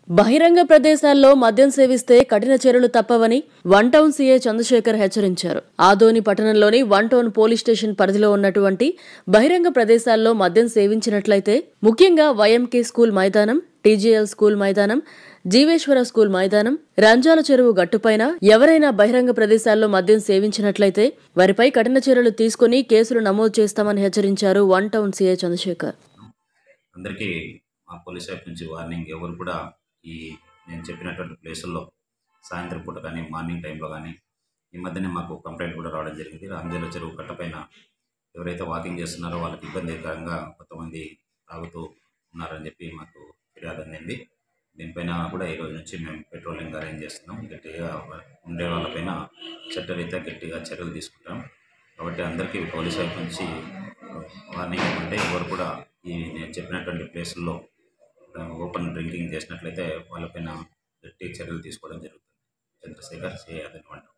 బహిరంగ ప్రదేశాల్లో మద్యం సేవిస్తే కఠిన చర్యలు తప్పవని వన్ టౌన్ సీఐ చంద్రశేఖర్ హెచ్చరించారు. ఆదోని పట్టణంలోని వన్ టౌన్ పోలీస్ స్టేషన్ పరిధిలో ఉన్నటువంటి బహిరంగ ప్రదేశాల్లో మద్యం సేవించినట్లయితే, ముఖ్యంగా వైఎంకే స్కూల్ మైదానం, టీజీఎల్ స్కూల్ మైదానం, జీవేశ్వర స్కూల్ మైదానం, రంజాల చెరువు గట్టుపైన ఎవరైనా బహిరంగ ప్రదేశాల్లో మద్యం సేవించినట్లయితే వారిపై కఠిన చర్యలు తీసుకుని కేసులు నమోదు చేస్తామని హెచ్చరించారు వన్ టౌన్ సీఐ చంద్రశేఖర్. అందరికీ మా పోలీస్ వైపు నుంచి వార్నింగ్, ఎవరు కూడా ఈ నేను చెప్పినటువంటి ప్లేసుల్లో సాయంత్రం పూట కానీ మార్నింగ్ టైంలో కానీ, ఈ మధ్యనే మాకు కంప్లైంట్ కూడా రావడం జరిగింది. రాంజల చెరువు కట్టపైన ఎవరైతే వాకింగ్ చేస్తున్నారో వాళ్ళకి ఇబ్బందికరంగా కొంతమంది తాగుతూ ఉన్నారని చెప్పి మాకు ఫిర్యాదు అందింది. దీనిపైన కూడా ఈరోజు నుంచి మేము పెట్రోలింగ్ అరేంజ్ చేస్తున్నాం. గట్టిగా ఉండే వాళ్ళపైన చట్టరీత్యా గట్టిగా చర్యలు తీసుకుంటాం. కాబట్టి అందరికీ పోలీస్ వైపు నుంచి వార్నింగ్ ఏమంటే, ఎవరు కూడా ఈ నేను చెప్పినటువంటి ప్లేసుల్లో ఓపెన్ డ్రింకింగ్ చేసినట్లయితే వాళ్ళపైన గట్టి చర్యలు తీసుకోవడం జరుగుతుంది. చంద్రశేఖర్, సిఐ, అదనమాట.